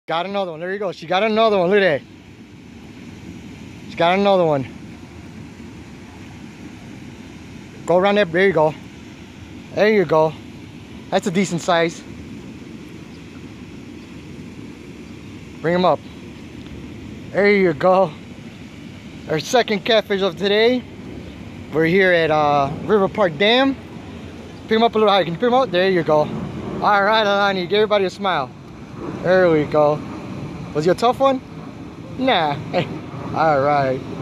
Got another one. There you go. She got another one. Look at that. She got another one. Go around there. There you go. There you go. That's a decent size. Bring him up. There you go. Our second catfish of today. We're here at River Park Dam. Pick him up a little higher. Can you pick him up? There you go. All right, Alani. Give everybody a smile. There we go. Was he a tough one? Nah. All right.